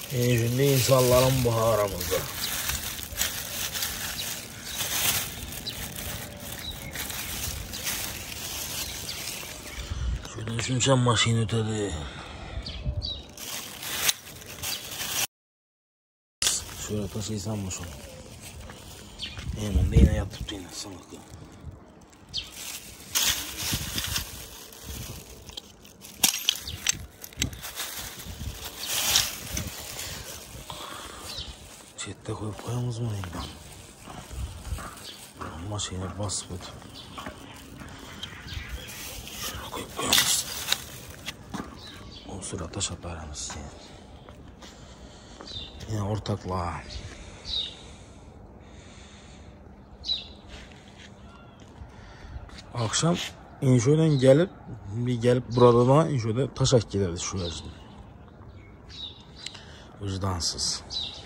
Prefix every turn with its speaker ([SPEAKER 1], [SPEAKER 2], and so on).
[SPEAKER 1] Şimdi insanların bu aramızda. Şöyle düşünsem maşin ötedi. Şöyle taşıysam mı şunu? Hemen de yine yatıp yine salak. Çette koyup koyamız mı? Maşine basıp ötüp. Şuna koyup koyamız. O sıra taş atarımız. Yine ortaklığa. Akşam inşöden gelip burada da inşöde taşak giderdi şu yüzden. Vicdansız.